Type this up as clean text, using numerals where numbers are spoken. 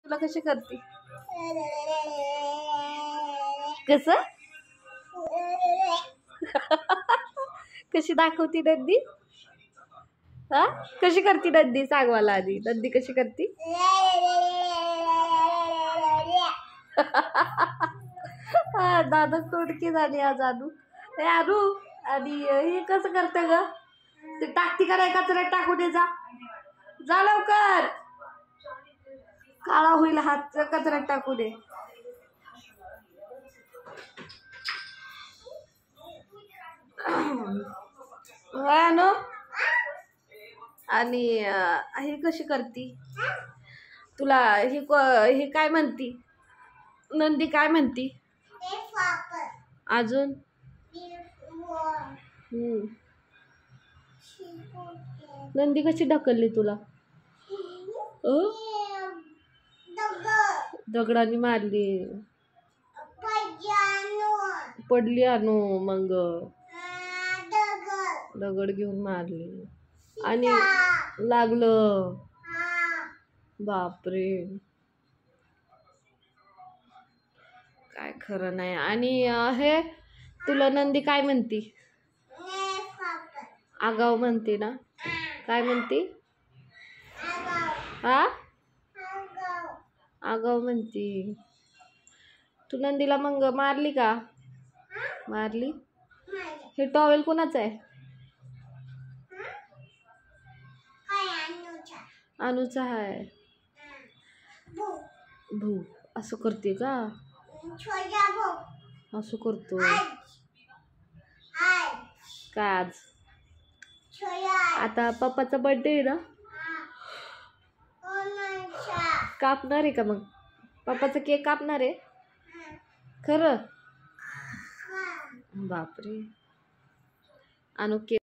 तुला कशी करते? कसं कशी दाखवती नंदी? हा कशी करती नंदी? सांग मला आधी, नंदी कशी करती? हा दादा तोडकी झाली आज अनु. ए अनु, आणि हे कसं करते ग? ते टाकती का नाही कचऱ्यात? टाकू दे, जा लवकर, काळा होईल हात, कचऱ्यात टाकू दे. अनु, आणि हे कशी करती? तुला हे काय म्हणती? नंदी काय म्हणती अजून? नंदी कशी ढकलली तुला? दगडाने मारली, पडली अनु, मग दगड घेऊन मारली आणि लागलं. बापरे, काय खरं नाही. आणि हे तुला नंदी काय म्हणती? आगाव म्हणते ना? काय म्हणती? हा, आगाव म्हणती. तू नंदीला मग मारली का? मारली. हे टॉवेल कोणाचं आहे? अनुचा आहे. भू असं करते का? असं करतो का आज? आता पप्पाचा बर्थडे आहे ना, कापणार आहे का? मग पप्पाचा केक कापणार आहे खरं? बापरे, अनु केक